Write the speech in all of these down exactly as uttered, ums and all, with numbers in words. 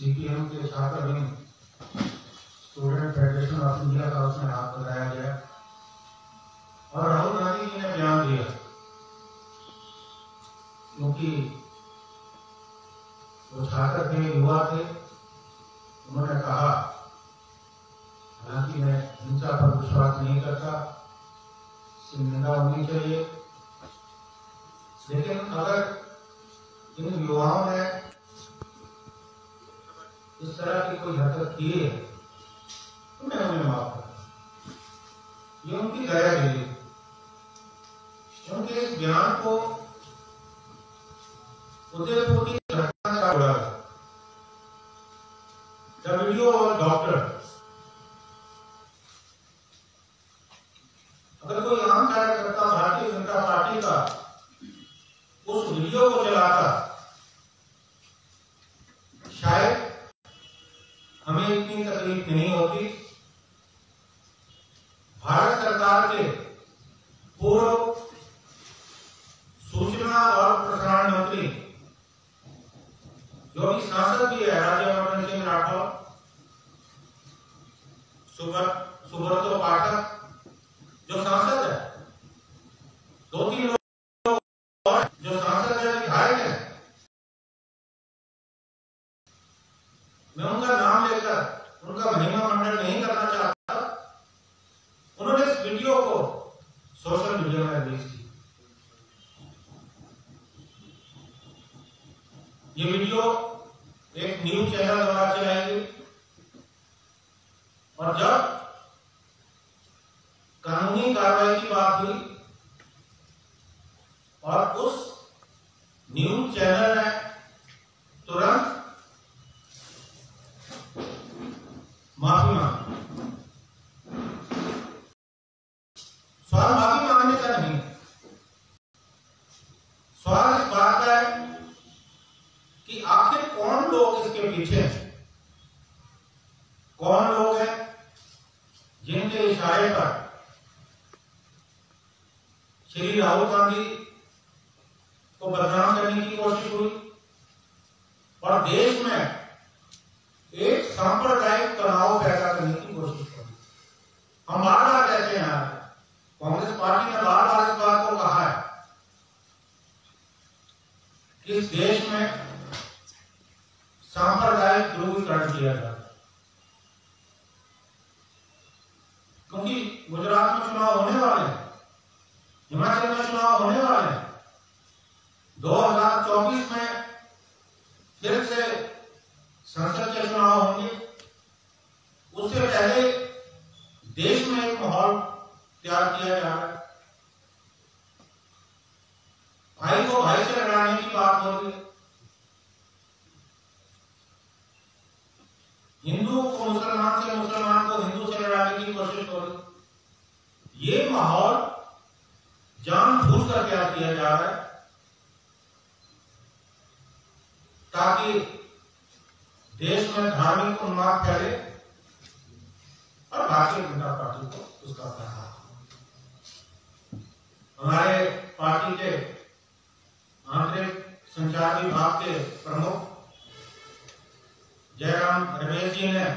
CPM के छात्र wing student federation of India का उसमें हाथ लगाया गया और राहुल गांधी जी ने बयान दिया, क्योंकि वो छात्र थे, युवा थे। उन्होंने कहा, हालांकि मैं हिंसा पर विश्वास नहीं करता, इसकी निंदा होनी चाहिए, लेकिन अगर इन युवाओं ने इस तरह की कोई हरकत की है तो मैं उन्हें माफ करता। ये उनकी दया दिली, उनके इस बयान को उदयपुर की घटना का जोड़ा। द वीडियो और डॉक्टर, अगर कोई आम कार्यकर्ता भारतीय जनता पार्टी का उस वीडियो को चलाता, शायद हमें इतनी तकलीफ नहीं होती। भारत सरकार के पूर्व सूचना और प्रसारण मंत्री, जो कि सांसद भी है, राज्यवर्धन सिंह राठौर, सुब्रतो पाठक जो सांसद है, दो तीन लोग और जो सांसद है, विधायक है, मैं उनका नाम लेकर उनका महिमा मंडन नहीं करना चाहता। उन्होंने इस वीडियो को सोशल मीडिया में रिलीज की। ये वीडियो एक न्यूज चैनल द्वारा चलाई गई और जब कानूनी कार्रवाई की बात हुई और उस न्यूज चैनल ने तुरंत माफी मांगी। सवाल माफी मांगने का नहीं, सवाल इस बात का है कि आखिर कौन लोग इसके पीछे हैं, कौन लोग हैं जिनके इशारे पर श्री राहुल गांधी को बदनाम करने की कोशिश हुई और देश में एक सांप्रदायिक तनाव पैदा करने की कोशिश की। हम बार बार कहते हैं, कांग्रेस पार्टी ने बार बार इस बात को कहा है कि इस देश में सांप्रदायिक ध्रुवीकरण किया जाता है, क्योंकि गुजरात में चुनाव होने वाले हैं, हिमाचल में चुनाव होने वाले हैं, दो हजार चौबीस में फिर से संसद के चुनाव होंगे। उससे पहले देश में एक माहौल तैयार किया जा रहा है, भाई को भाई से लड़ाने की बात हो रही है, हिंदू को मुसलमान से, मुसलमान को हिंदू से लड़ाने की कोशिश हो रही। ये माहौल जानबूझकर तैयार किया जा रहा है ताकि देश में धार्मिक उन्माद फैले और भारतीय जनता पार्टी को उसका प्रभाव। हमारे पार्टी के आंतरिक संचार विभाग के प्रमुख जयराम रमेश जी ने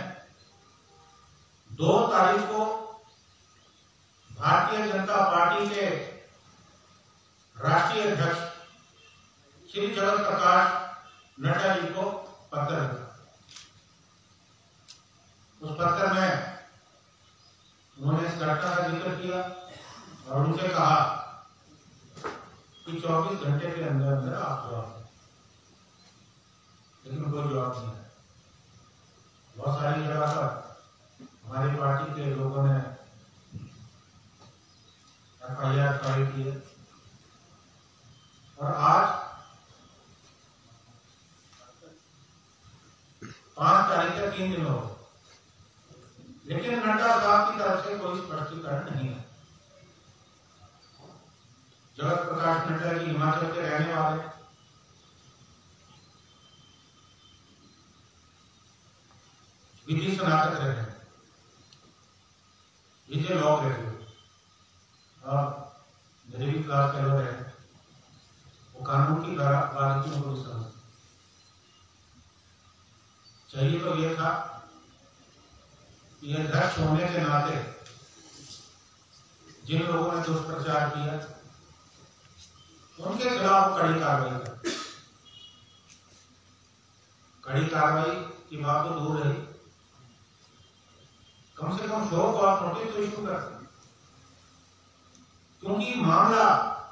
दो तारीख को भारतीय जनता पार्टी के राष्ट्रीय अध्यक्ष श्री जगत प्रकाश नड्डा जी को पत्र लिखा। उस पत्र में उन्होंने इस घटना का जिक्र किया और उनसे कहा कि चौबीस घंटे के अंदर अंदर आप जवाब दें, लेकिन कोई जवाब नहीं है। बहुत सारी जगह पर हमारी पार्टी के लोगों ने एफ आई आर फाइल की है और आज पांच तारीख तक तीन दिन हो, लेकिन नड्डा साहब की तरफ से कोई स्पष्टीकरण नहीं है। जगत प्रकाश नड्डा जी हिमाचल के रहने वाले, विधि स्नातक रहे हैं, विजय लॉ ग्रेजुएट और गरीबी क्लास फेलो रहे, वो कानून की बारीकियों को समझ चाहिए तो ये था कि यह अध्यक्ष होने के नाते जिन लोगों ने दुष्प्रचार किया उनके खिलाफ कड़ी कार्रवाई कर। कड़ी कार्रवाई की बात तो दूर रही, कम से कम शो कॉज नोटिस तो इशू कर, क्योंकि मामला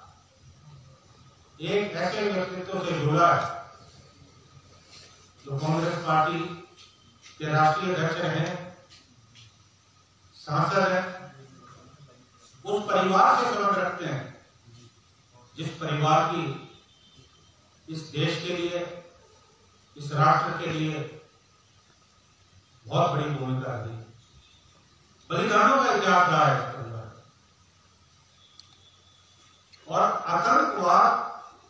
एक ऐसे व्यक्तित्व से जुड़ा है जो कांग्रेस पार्टी के राष्ट्रीय अध्यक्ष रहे, सांसद है, उस परिवार से संबंध रखते हैं जिस परिवार की इस देश के लिए, इस राष्ट्र के लिए बहुत बड़ी भूमिका रही, बलिदानों का इतिहास रहा है इस परिवार। और आतंकवाद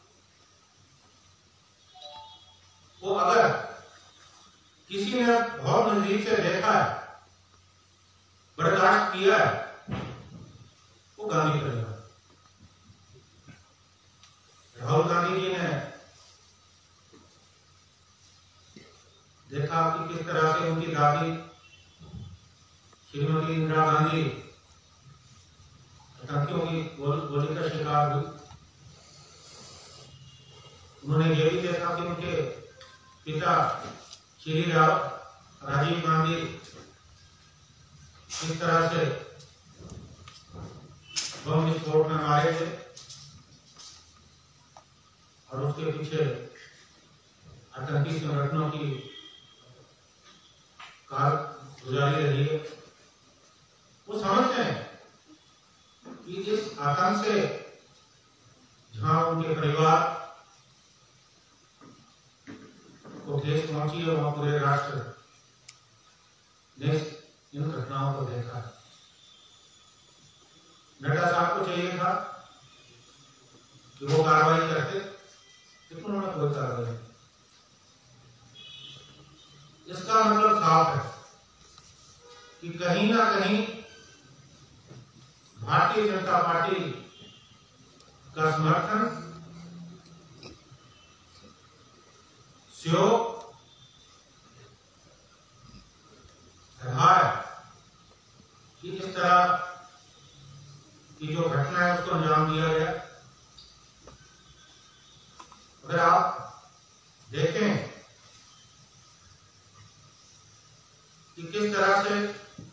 को अगर किसी ने बहुत नजदीक से देखा है, बर्दाश्त किया है, वो गांधी परिवार। राहुल गांधी जी ने देखा कि किस तरह से उनकी दादी श्रीमती इंदिरा गांधी आतंकियों की गोली का शिकार हुई। उन्होंने ये भी देखा कि उनके पिता श्री राजीव गांधी किस तरह से बम विस्फोट में मारे थे और उसके पीछे आतंकी संगठनों की कार गुजारी रही है। वो समझते हैं कि इस आतंक से जहां उनके परिवार को ठेस पहुंची है, वहां पूरे राष्ट्र ने इन घटनाओं को देखा है। नड्डा साहब को चाहिए था कि वो कार्रवाई करते, लेकिन उन्होंने कोई कार्रवाई नहीं। इसका मतलब साफ है कि कहीं ना कहीं भारतीय जनता पार्टी का समर्थन सहयोग रहा है कि इस तरह की जो घटना है उसको अंजाम दिया गया। अगर आप देखें कि किस तरह से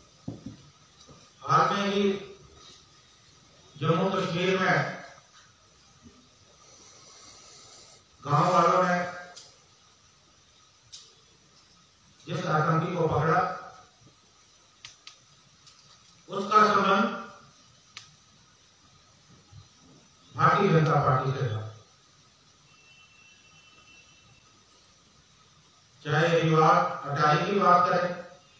हाल में ही जम्मू कश्मीर में गांव वालों ने जिस आतंकी को पकड़ा, उसका संबंध भारतीय जनता पार्टी से था। चाहे रिवाज अटारी की बात करें,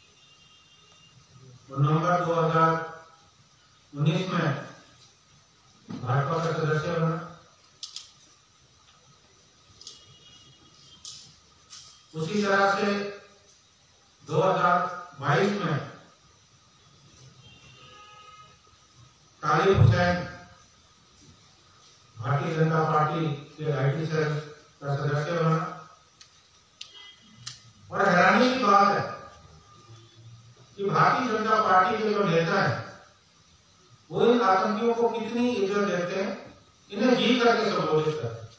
तो नवंबर दो हजार उन्नीस में भाजपा का सदस्य बना। उसी तरह से दो हजार बाईस में तालिब हुसैन भारतीय जनता पार्टी के आईटी सेल का सदस्य बना। और हैरानी की बात है कि भारतीय जनता पार्टी के जो नेता हैं वो इन आतंकियों को कितनी इज्जत देते हैं, इन्हें जी करके संबोधित करते हैं।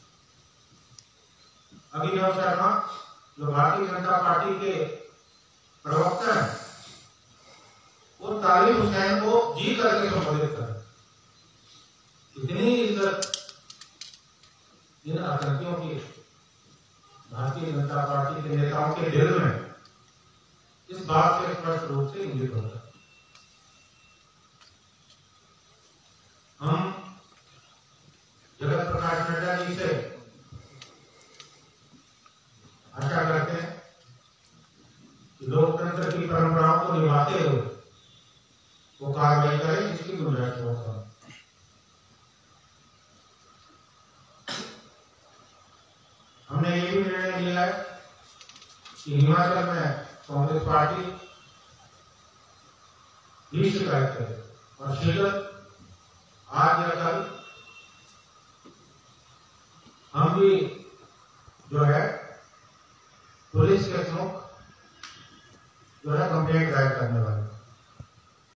अभिनव शर्मा जो भारतीय जनता पार्टी के प्रवक्ता हैं, वो तालिब हुसैन को जी करके संबोधित करते हैं। इतनी इज्जत इन आतंकियों की भारतीय जनता पार्टी के नेताओं के दिल में इस बात से स्पष्ट रूप से इंगित होता है। हम जगत प्रकाश नड्डा जी से आशा करते हैं कि लोकतंत्र की परंपराओं को निभाते हुए वो कार्रवाई करें जिसकी गुंजाइश होता है। हमने ये भी निर्णय लिया है कि हिमाचल में कांग्रेस पार्टी भी शिकायत करे और शीघ्र आज या कल हम भी जो है पुलिस के सम्मुख जो है कंप्लेंट दायर करने वाले।